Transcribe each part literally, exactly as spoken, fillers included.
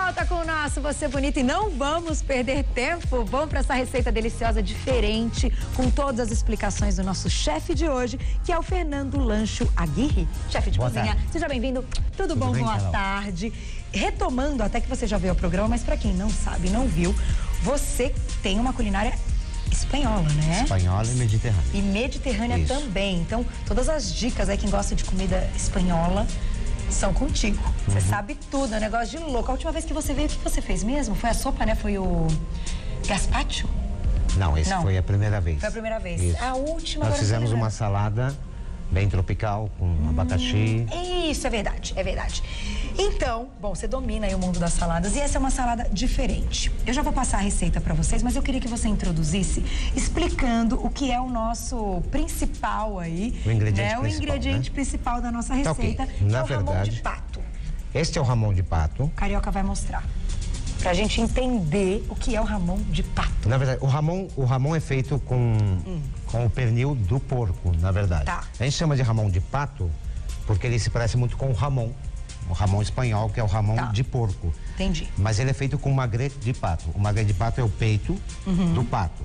volta com o nosso Você Bonita e não vamos perder tempo. Vamos para essa receita deliciosa, diferente, com todas as explicações do nosso chefe de hoje, que é o Fernando Lancho Aguirre, chefe de Boa cozinha. tarde. Seja bem-vindo. Tudo, Tudo bom? bem, Boa Carol? tarde. Retomando, até que você já viu o programa, mas para quem não sabe, não viu, você tem uma culinária espanhola, né? Espanhola e mediterrânea. E mediterrânea Isso. também. Então, todas as dicas aí, quem gosta de comida espanhola, são contigo. Você Uhum. sabe tudo, é um negócio de louco. A última vez que você veio, o que você fez mesmo? Foi a sopa, né? Foi o gazpacho? Não, esse Não. foi a primeira vez. Foi a primeira vez. Isso. A última, Nós agora fizemos eu tô uma lembrando. salada bem tropical, com abacaxi. Isso, é verdade, é verdade. Então, bom, você domina aí o mundo das saladas e essa é uma salada diferente. Eu já vou passar a receita para vocês, mas eu queria que você introduzisse explicando o que é o nosso principal aí, O ingrediente né? O principal, ingrediente né? principal da nossa Tá, ok. receita, que Na é o ramon de verdade- pato. Este é o ramon de pato. O Carioca vai mostrar, pra gente entender o que é o ramon de pato. Na verdade, o ramon, o ramon é feito com, com o pernil do porco, na verdade. Tá. A gente chama de ramon de pato porque ele se parece muito com o ramon. O ramon espanhol, que é o ramon Tá. de porco. Entendi. Mas ele é feito com magret de pato. O magret de pato é o peito Uhum. do pato.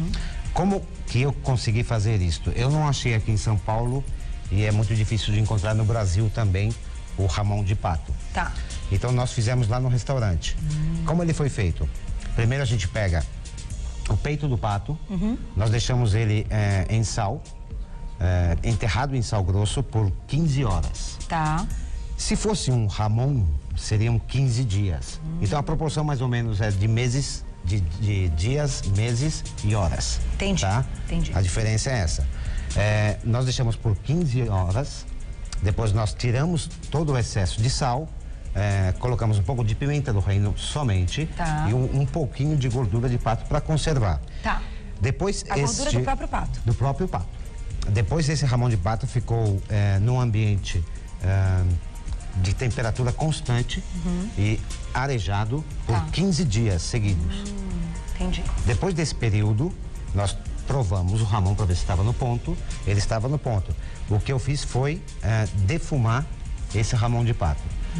Como que eu consegui fazer isto? Eu não achei aqui em São Paulo e é muito difícil de encontrar no Brasil também o ramon de pato. Tá. Então nós fizemos lá no restaurante. Como ele foi feito? Primeiro a gente pega o peito do pato, nós deixamos ele eh, em sal, eh, enterrado em sal grosso por quinze horas. Tá. Se fosse um ramon, seriam quinze dias. Então a proporção mais ou menos é de meses, de, de dias, meses e horas. Entendi, Tá? entendi. A diferença é essa. É, nós deixamos por quinze horas, depois nós tiramos todo o excesso de sal, é, colocamos um pouco de pimenta do reino somente Tá. e um, um pouquinho de gordura de pato para conservar. Tá. Depois A gordura este- do próprio pato. do próprio pato. Depois esse ramon de pato ficou é, num ambiente é, de temperatura constante e arejado por Uhum. Tá. quinze dias seguidos. Entendi. Depois desse período, nós provamos o ramon para ver se estava no ponto. Ele estava no ponto. O que eu fiz foi é, defumar esse ramon de pato.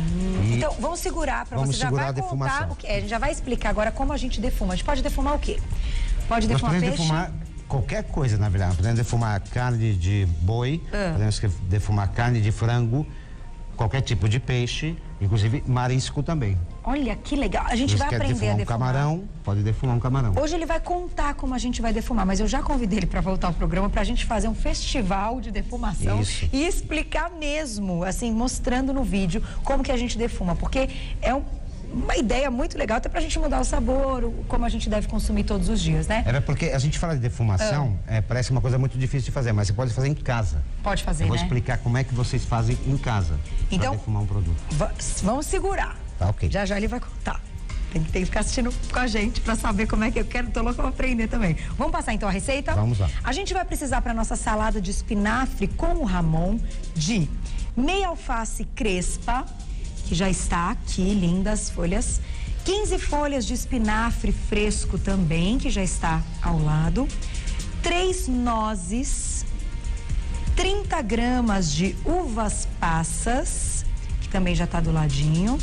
E Então, vamos segurar para Vamos você já segurar vai a defumação. contar o que é. A gente já vai explicar agora como a gente defuma. A gente pode defumar o quê? Pode nós defumar podemos peixe? defumar qualquer coisa, na verdade. Podemos defumar carne de boi, Ah. podemos que- defumar carne de frango, qualquer tipo de peixe, inclusive marisco também. Olha que legal. A gente Se vai quer aprender defumar a um defumar. camarão, pode defumar um camarão. Hoje ele vai contar como a gente vai defumar, mas eu já convidei ele para voltar ao programa para a gente fazer um festival de defumação Isso. e explicar mesmo, assim, mostrando no vídeo como que a gente defuma, porque é um- uma ideia muito legal, até para a gente mudar o sabor, o- como a gente deve consumir todos os dias, né? É porque a gente fala de defumação, Ah. é, parece uma coisa muito difícil de fazer, mas você pode fazer em casa. Pode fazer, Eu vou né? explicar como é que vocês fazem em casa Então- para defumar um produto. Va- Vamos segurar. Tá, ok. Já já ele vai contar. Tem que, tem que ficar assistindo com a gente para saber como é que eu quero. Tô louca pra aprender também. Vamos passar então a receita? Vamos lá. A gente vai precisar para nossa salada de espinafre com o ramon de meia alface crespa, que já está aqui, lindas folhas. quinze folhas de espinafre fresco também, que já está ao lado. Três nozes. trinta gramas de uvas passas, que também já está do ladinho.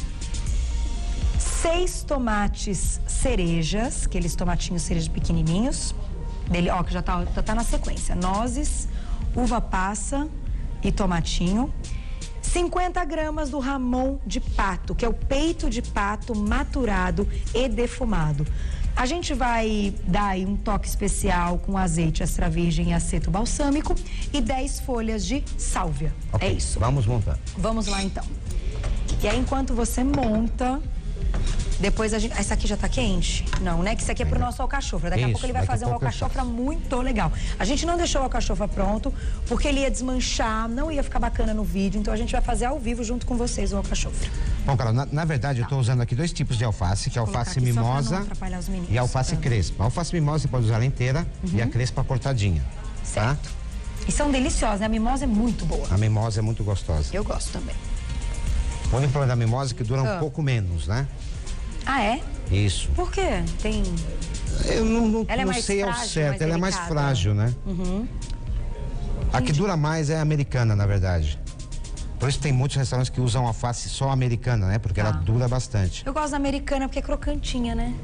Seis tomates cerejas, aqueles tomatinhos cerejas pequenininhos. Dele, ó, que já tá, já tá na sequência. Nozes, uva passa e tomatinho. cinquenta gramas do ramon de pato, que é o peito de pato maturado e defumado. A gente vai dar aí um toque especial com azeite extra virgem e aceto balsâmico e dez folhas de sálvia. Ok, É isso. Vamos montar. Vamos lá então. E aí, enquanto você monta, depois a gente. Essa aqui já tá quente? Não, né? Que isso aqui é pro nosso alcachofra. Daqui a Isso, pouco ele vai daqui a fazer um pouco eu alcachofra faço. muito legal. A gente não deixou o alcachofra pronto, porque ele ia desmanchar, não ia ficar bacana no vídeo, então a gente vai fazer ao vivo junto com vocês o alcachofra. Bom, Carol, na, na verdade eu estou usando aqui dois tipos de alface, que é a Vou colocar alface aqui só pra não mimosa atrapalhar os meninos. e a alface Ah. crespa. A alface mimosa você pode usar ela inteira e a crespa cortadinha. Certo. Tá? E são deliciosas, né? A mimosa é muito boa. A mimosa é muito gostosa. Eu gosto também. O único problema da mimosa é que dura um Ah. pouco menos, né? Ah, é? Isso. Por quê? Tem. Eu não, não, Ela é não mais sei ao frágil, certo, mais ela é mais delicada. frágil, né? A que dura mais é a americana, na verdade. Por isso tem muitos restaurantes que usam alface só americana, né? Porque tá. ela dura bastante. Eu gosto da americana porque é crocantinha, né?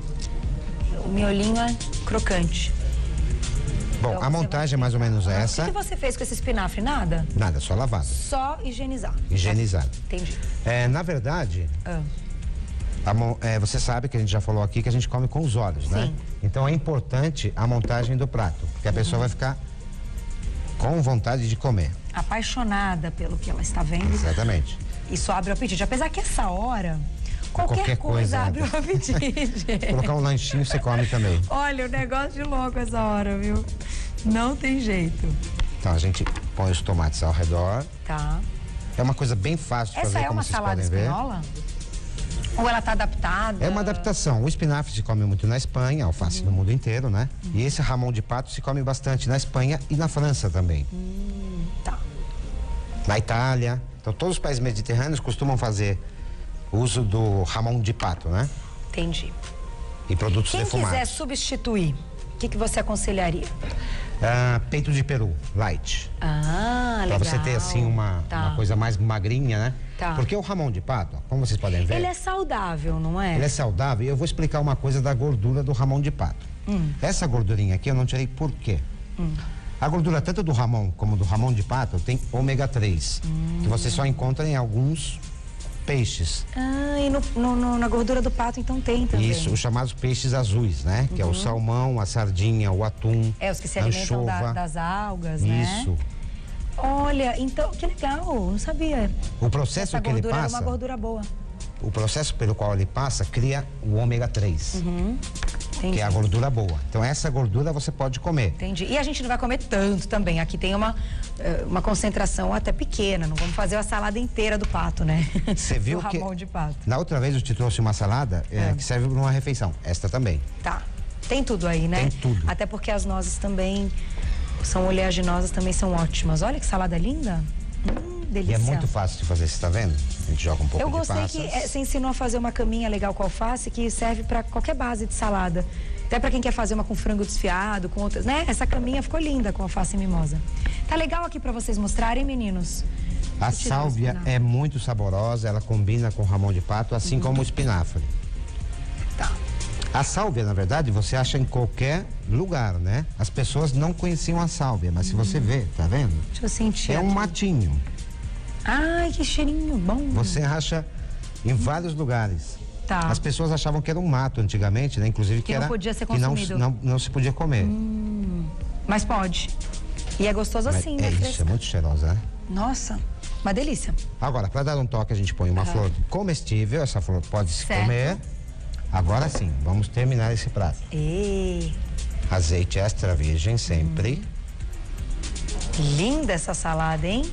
O miolinho é crocante. Bom, Então, a montagem é mais ou menos essa. O que, que você fez com esse espinafre? Nada? Nada, só lavado. Só higienizar. Higienizado. Entendi. É, na verdade, Ah. a mon- é, você sabe que a gente já falou aqui que a gente come com os olhos, né? Sim. Então é importante a montagem do prato, porque a pessoa Uhum. vai ficar com vontade de comer. Apaixonada pelo que ela está vendo. Exatamente. Isso abre o apetite. Apesar que essa hora, qualquer, Qualquer coisa, coisa abre o apetite. Colocar um lanchinho você come também. Olha, o negócio de louco essa hora, viu? Não tem jeito. Então a gente põe os tomates ao redor. Tá. É uma coisa bem fácil de Essa fazer, é como uma vocês salada podem ver. espanhola? Ou ela tá adaptada? É uma adaptação. O espinafre se come muito na Espanha, alface no mundo inteiro, né? E esse ramon de pato se come bastante na Espanha e na França também. Hum, tá. Na Itália. Então todos os países mediterrâneos costumam fazer uso do ramon de pato, né? Entendi. E produtos Quem defumados. quiser substituir, o que, que você aconselharia? Ah, peito de peru, light. Ah, Pra legal. você ter assim uma, Tá. uma coisa mais magrinha, né? Tá. Porque o ramon de pato, como vocês podem ver, Ele é saudável, não é? ele é saudável. E eu vou explicar uma coisa da gordura do ramon de pato. Hum. Essa gordurinha aqui eu não tirei por quê? Hum. A gordura tanto do ramon como do ramon de pato tem ômega três, Hum. que você só encontra em alguns peixes. Ah, e no, no- no- na gordura do pato então tem também. Isso, os chamados peixes azuis, né? Que é o salmão, a sardinha, o atum, É, os que se a alimentam da- anchova. das algas, né? Isso. Olha, então, que legal, não sabia. O processo Essa que ele gordura era passa, uma gordura boa. o processo pelo qual ele passa cria o ômega três, Entendi. que é a gordura boa. Então essa gordura você pode comer. Entendi. E a gente não vai comer tanto também. Aqui tem uma, eh, uma concentração até pequena. Não vamos fazer a salada inteira do pato, né? Você viu do que ramon de pato. na outra vez eu te trouxe uma salada é, É. que serve para uma refeição. Esta também. Tá. Tem tudo aí, né? Tem tudo. Até porque as nozes também são oleaginosas, também são ótimas. Olha que salada linda. Hum, E delícia. é muito fácil de fazer, você está vendo? A gente joga um pouco Eu de gostei passas. que eh, você ensinou a fazer uma caminha legal com alface que serve para qualquer base de salada. Até para quem quer fazer uma com frango desfiado, com outras, né? Essa caminha ficou linda com alface e mimosa. Tá legal aqui para vocês mostrarem, meninos? A Deixa eu tirar o sálvia espinafre. é muito saborosa, ela combina com o ramon de pato, assim Uhum. como o espinafre. Tá. A sálvia, na verdade, você acha em qualquer lugar, né? As pessoas não conheciam a sálvia, mas se você vê, tá vendo? Deixa eu sentir. É um aqui. matinho. Ai, que cheirinho bom. Você acha em vários lugares. Tá. As pessoas achavam que era um mato antigamente, né? Inclusive que, Que não era, podia ser que não, consumido. não, não se podia comer. Mas pode. E é gostoso Mas assim, é né? isso, fresca? é muito cheirosa, né? Nossa, uma delícia. Agora, para dar um toque, a gente põe uma flor comestível. Essa flor pode se Certo. comer. Agora sim, vamos terminar esse prato. E Azeite extra virgem sempre. linda essa salada, hein?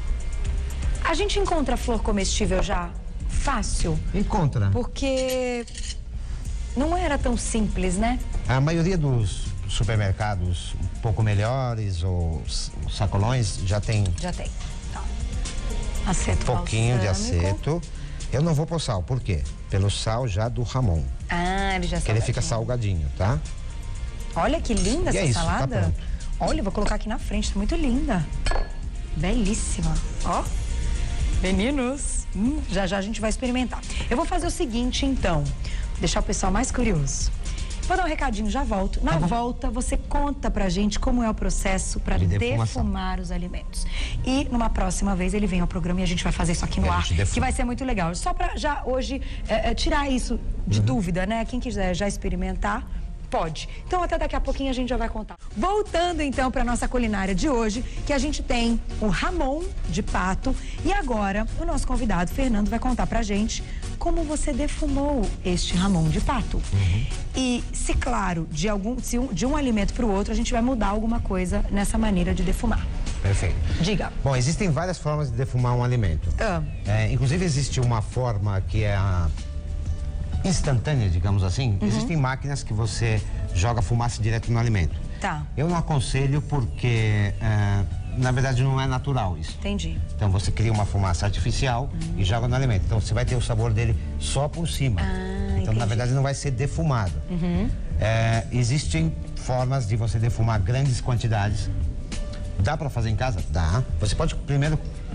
A gente encontra flor comestível já fácil, Encontra. porque não era tão simples, né? A maioria dos supermercados um pouco melhores ou s- sacolões já tem Já tem. Então, aceto um pouquinho de balsâmico. aceto. Eu não vou pôr sal, por quê? Pelo sal já do ramon, Ah, ele já que ele fica salgadinho. salgadinho, tá? Olha que linda E essa é isso, tá salada. pronto. Olha, eu vou colocar aqui na frente, tá muito linda. Belíssima. Ó. Meninos, hum, já já a gente vai experimentar. Eu vou fazer o seguinte, então. Deixar o pessoal mais curioso. Vou dar um recadinho, já volto. Na Tá bom. volta, você conta pra gente como é o processo para De defumação. defumar os alimentos. E numa próxima vez ele vem ao programa e a gente vai fazer isso aqui no E a ar, gente defuma. que vai ser muito legal. Só pra já hoje é, é, tirar isso de Uhum. dúvida, né? Quem quiser já experimentar, pode. Então até daqui a pouquinho a gente já vai contar. Voltando então para nossa culinária de hoje, que a gente tem o ramon de pato e agora o nosso convidado Fernando vai contar pra gente como você defumou este ramon de pato. Uhum. E se claro, de algum se um, de um alimento para o outro, a gente vai mudar alguma coisa nessa maneira de defumar. Perfeito. Diga. Bom, existem várias formas de defumar um alimento. Ah. É, inclusive existe uma forma que é a instantânea, digamos assim. Uhum. Existem máquinas que você joga fumaça direto no alimento. Tá. Eu não aconselho porque, é, na verdade, não é natural isso. Entendi. Então você cria uma fumaça artificial e joga no alimento. Então você vai ter o sabor dele só por cima. Ah, então, na entendi. verdade, não vai ser defumado. É, existem formas de você defumar grandes quantidades. Dá para fazer em casa? Dá. Você pode primeiro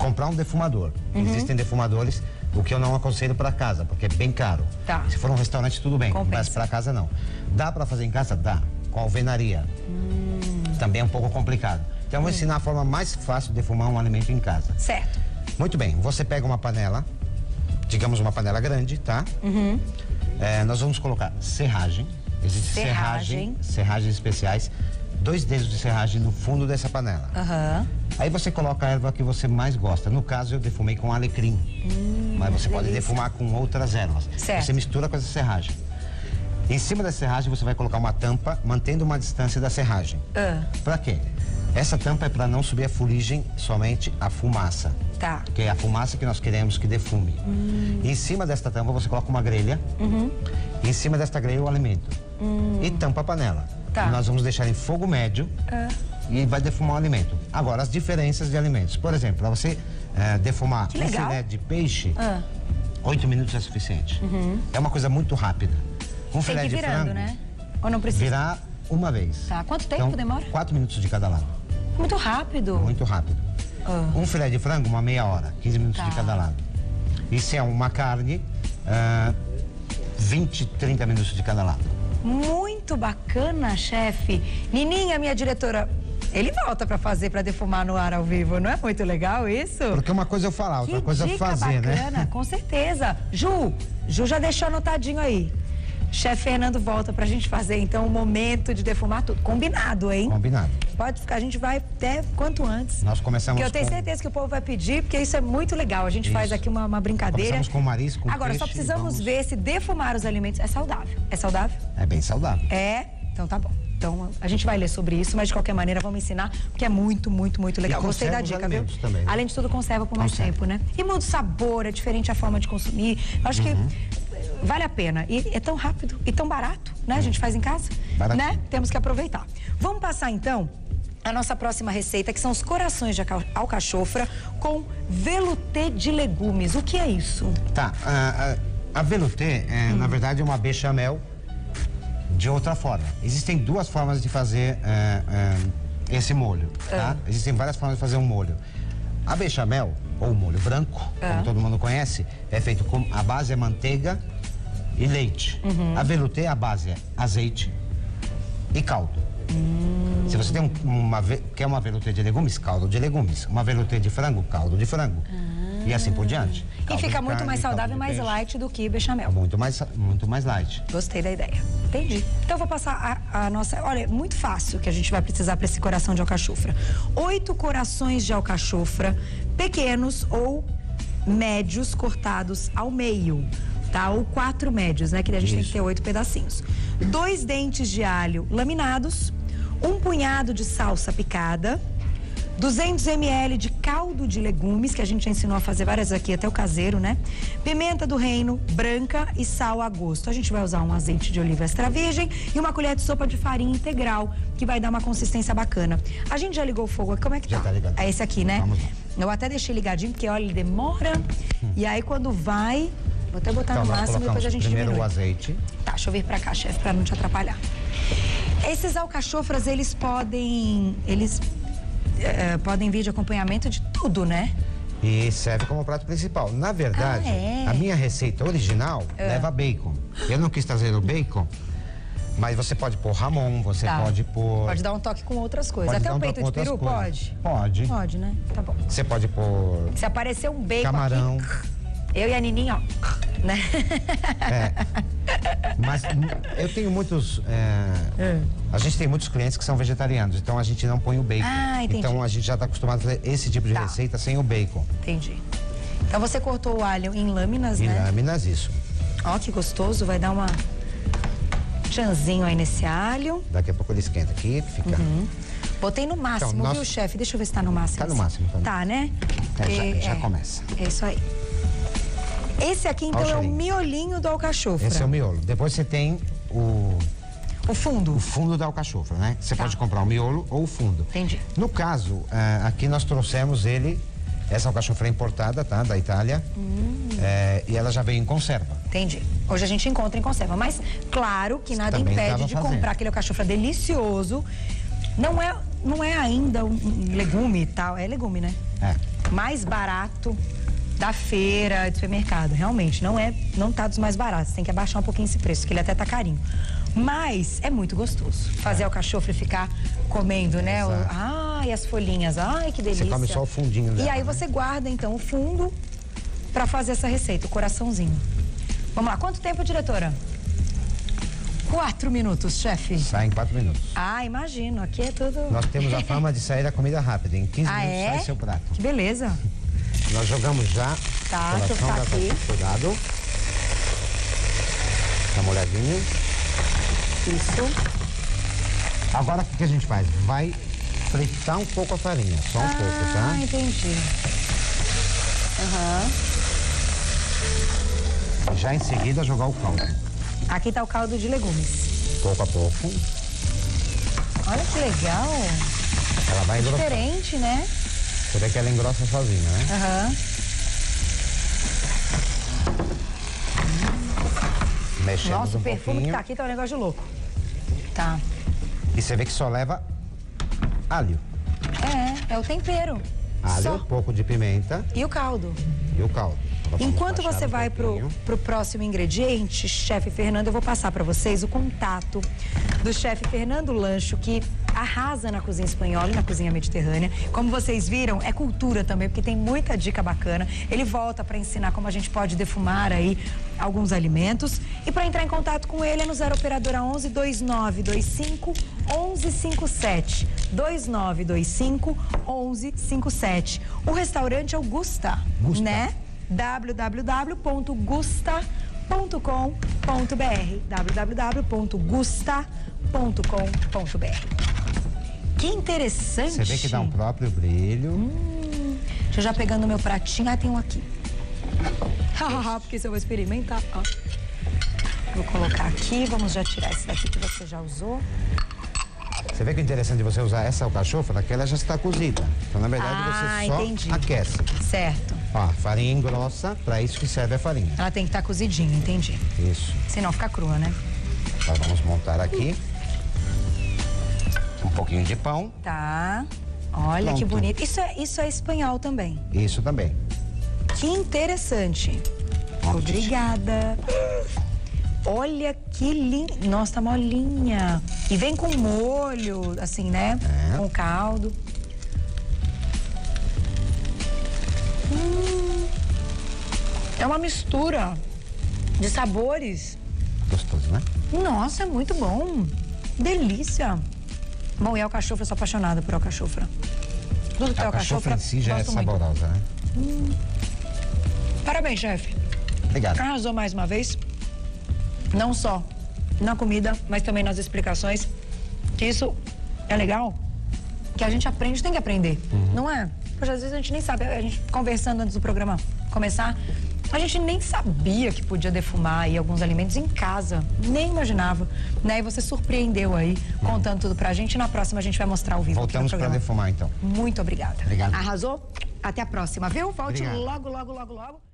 comprar um defumador. Uhum. Existem defumadores, o que eu não aconselho para casa, porque é bem caro. Tá. Se for um restaurante, tudo bem, Compensa. mas para casa não. Dá para fazer em casa? Dá. Com alvenaria. Hum. Também é um pouco complicado. Então eu vou hum. ensinar a forma mais fácil de defumar um alimento em casa. Certo. Muito bem, você pega uma panela, digamos uma panela grande, tá? Uhum. É, nós vamos colocar serragem. Existe serragem. serragem, serragens especiais, dois dedos de serragem no fundo dessa panela. Uhum. Aí você coloca a erva que você mais gosta. No caso, eu defumei com alecrim. Hum, mas você pode delícia. defumar com outras ervas. Certo. Você mistura com essa serragem. Em cima da serragem, você vai colocar uma tampa, mantendo uma distância da serragem. Uh. Pra quê? Essa tampa é para não subir a fuligem, somente a fumaça. Tá. Que é a fumaça que nós queremos que defume. Hum. Em cima desta tampa, você coloca uma grelha. Uhum. E em cima desta grelha, o alimento. Hum. E tampa a panela. Tá. E nós vamos deixar em fogo médio uh. e vai defumar o alimento. Agora, as diferenças de alimentos. Por exemplo, para você uh, defumar um filé de peixe, oito uh. minutos é suficiente. Uhum. É uma coisa muito rápida. Um Tem filé que ir de virando, frango, né? Ou não precisa? Virar uma vez. Tá. Quanto tempo então, demora? Quatro minutos de cada lado. Muito rápido. Muito rápido. Uh. Um filé de frango, uma meia hora, quinze minutos tá. de cada lado. E se é uma carne, uh, vinte, trinta minutos de cada lado. Muito bacana, chefe. Nininha, minha diretora, ele volta pra fazer, pra defumar no ar ao vivo, não é muito legal isso? Porque uma coisa é eu falar, outra que coisa é fazer, bacana, né? Com certeza. Ju, Ju já deixou anotadinho aí. Chefe Fernando volta pra gente fazer, então, o momento de defumar tudo. Combinado, hein? Combinado. Pode ficar, a gente vai até quanto antes. Nós começamos Porque eu tenho com... certeza que o povo vai pedir, porque isso é muito legal. A gente isso. faz aqui uma, uma brincadeira. Começamos com marisco, com Agora, peixe, só precisamos vamos... ver se defumar os alimentos é saudável. É saudável? É bem saudável. É? Então tá bom. Então, a gente vai ler sobre isso, mas de qualquer maneira vamos ensinar, porque é muito, muito, muito legal. Gostei da dica, viu? Também, né? Além de tudo, conserva por mais conserva. tempo, né? E muda o sabor, é diferente a forma de consumir. Eu acho uhum. que vale a pena. E é tão rápido e tão barato, né? Uhum. A gente faz em casa, Baratinho. né? Temos que aproveitar. Vamos passar, então, a nossa próxima receita, que são os corações de alcachofra com velouté de legumes. O que é isso? Tá, a, a, a velouté, é, hum. na verdade, é uma bechamel de outra forma. Existem duas formas de fazer é, é, esse molho, tá? É. Existem várias formas de fazer um molho. A bechamel, ou molho branco, é. como todo mundo conhece, é feito com... A base é manteiga e leite. Uhum. A velouté, a base é azeite e caldo. Hum. Se você tem um, uma, quer uma velouté de legumes, caldo de legumes. Uma velouté de frango, caldo de frango. Ah. E assim por diante. E fica muito carne, mais saudável e mais peixe. light do que bechamel. Muito mais, muito mais light. Gostei da ideia. Entendi. Então eu vou passar a, a nossa... Olha, muito fácil que a gente vai precisar para esse coração de alcachofra. Oito corações de alcachofra, pequenos ou médios, cortados ao meio. Tá? Ou quatro médios, né? Que a gente Isso. tem que ter oito pedacinhos. Dois dentes de alho laminados, um punhado de salsa picada, duzentos mililitros de caldo de legumes, que a gente já ensinou a fazer várias aqui, até o caseiro, né? Pimenta do reino branca e sal a gosto. A gente vai usar um azeite de oliva extra virgem e uma colher de sopa de farinha integral, que vai dar uma consistência bacana. A gente já ligou o fogo aqui, como é que tá? Já tá ligado. É esse aqui, né? Vamos lá. Eu até deixei ligadinho, porque olha, ele demora. Hum. E aí quando vai... Vou até botar então, no máximo e depois a gente primeiro diminui. o azeite. Tá, deixa eu vir pra cá, chefe, pra não te atrapalhar. Esses alcachofras, eles podem... Eles é, podem vir de acompanhamento de tudo, né? E serve como prato principal. Na verdade, ah, é? a minha receita original é. leva bacon. Eu não quis trazer o bacon, mas você pode pôr ramon, você tá. pode pôr... Pode dar um toque com outras coisas. Até um, um peito de peru, pode? Pode. Pode, né? Tá bom. Você pode pôr... Se aparecer um bacon camarão. Aqui, eu e a Nininha, ó, né? É. Mas eu tenho muitos... É, é. A gente tem muitos clientes que são vegetarianos, então a gente não põe o bacon. Ah, entendi. Então a gente já está acostumado a fazer esse tipo de tá. receita sem o bacon. Entendi. Então você cortou o alho em lâminas, em né? Em lâminas, isso. Ó, que gostoso, vai dar uma... chanzinho aí nesse alho. Daqui a pouco ele esquenta aqui, fica... Uhum. Botei no máximo, então, nós... viu, chefe? Deixa eu ver se tá no máximo. Tá no máximo. Tá, tá né? É, já, já é, começa. É isso aí. Esse aqui, então, é o miolinho do alcachofra. Esse é o miolo. Depois você tem o... O fundo. O fundo da alcachofra, né? Você tá. pode comprar o miolo ou o fundo. Entendi. No caso, uh, aqui nós trouxemos ele, essa alcachofra é importada, tá? Da Itália. Hum. É, e ela já veio em conserva. Entendi. Hoje a gente encontra em conserva. Mas, claro que nada Também impede de fazendo. comprar aquele alcachofra delicioso. Não é, não é ainda um legume e tal. É legume, né? É. mais barato da feira, do supermercado. Realmente, não é, não tá dos mais baratos. Tem que abaixar um pouquinho esse preço, que ele até tá carinho. Mas é muito gostoso fazer é. alcachofra e ficar comendo, né? O, ai, as folhinhas, ai, que delícia. Você come só o fundinho dela, E aí né? você guarda, então, o fundo para fazer essa receita, o coraçãozinho. Vamos lá, quanto tempo, diretora? Quatro minutos, chefe. Sai em quatro minutos. Ah, imagino, aqui é tudo... Nós temos a fama de sair a comida rápida. Em quinze ah, minutos é? sai seu prato. Que beleza. Nós jogamos já. Tá, deixa eu ficar aqui. Cuidado. Dá uma olhadinha. Isso. Agora o que, que a gente faz? Vai fritar um pouco a farinha, só um ah, pouco, tá? Ah, entendi. Aham. Uhum. Já em seguida jogar o caldo. Aqui tá o caldo de legumes. Pouco a pouco. Olha que legal. Ela vai engrossar. Diferente, né? Você vê que ela engrossa sozinha, né? Aham. Uhum. Mexemos Nossa, um o perfume pouquinho. que tá aqui tá um negócio de louco. Tá. E você vê que só leva alho. É, é o tempero. Alho, Só. um pouco de pimenta E o caldo. e o caldo. Vamos Enquanto baixar você um vai pro, pouquinho. pro próximo ingrediente, chefe Fernando, eu vou passar para vocês o contato do chefe Fernando Lancho, que arrasa na cozinha espanhola e na cozinha mediterrânea. Como vocês viram, é cultura também, porque tem muita dica bacana. Ele volta para ensinar como a gente pode defumar aí alguns alimentos. E para entrar em contato com ele é no zero operadora onze, dois nove dois cinco, onze cinquenta e sete. dois nove dois cinco, onze cinquenta e sete. O restaurante é o Gusta, Gusta. né? w w w ponto gusta ponto com ponto b r w w w ponto gusta ponto com ponto b r. Que interessante. Você vê que dá um próprio brilho. Hum, deixa eu já pegando o meu pratinho. Ah, tem um aqui. Porque se eu vou experimentar, ó. Vou colocar aqui, vamos já tirar esse daqui que você já usou. Você vê que o interessante de você usar essa alcachofra, que ela já está cozida. Então, na verdade, ah, você só entendi. aquece. Certo. Ó, farinha engrossa, para isso que serve a farinha. Ela tem que estar cozidinha, entendi. Isso. Senão fica crua, né? Então, vamos montar aqui. Um pouquinho de pão. Tá. Olha Pronto. que bonito. Isso é, isso é espanhol também. Isso também. Que interessante. Ótimo. Obrigada. Olha que linda. Nossa, tá molinha. E vem com molho, assim, né? É. Com caldo. Hum. É uma mistura de sabores. Gostoso, né? Nossa, é muito bom. Delícia. Bom, e a alcachofra, eu sou apaixonada por alcachofra. Tudo que é A alcachofra, alcachofra em si já é gosto muito. saborosa, né? Hum. Parabéns, chefe. Obrigado. Arrasou mais uma vez. Não só na comida, mas também nas explicações. Que isso é legal, que a gente aprende, tem que aprender, uhum. Não é? Poxa, às vezes a gente nem sabe, a gente conversando antes do programa começar, a gente nem sabia que podia defumar aí alguns alimentos em casa, nem imaginava, né? E você surpreendeu aí, uhum. Contando tudo pra gente. Na próxima a gente vai mostrar ao vivo. Voltamos para defumar, então. Muito obrigada. Obrigado. Arrasou? Até a próxima, viu? Volte Obrigado. logo, logo, logo, logo.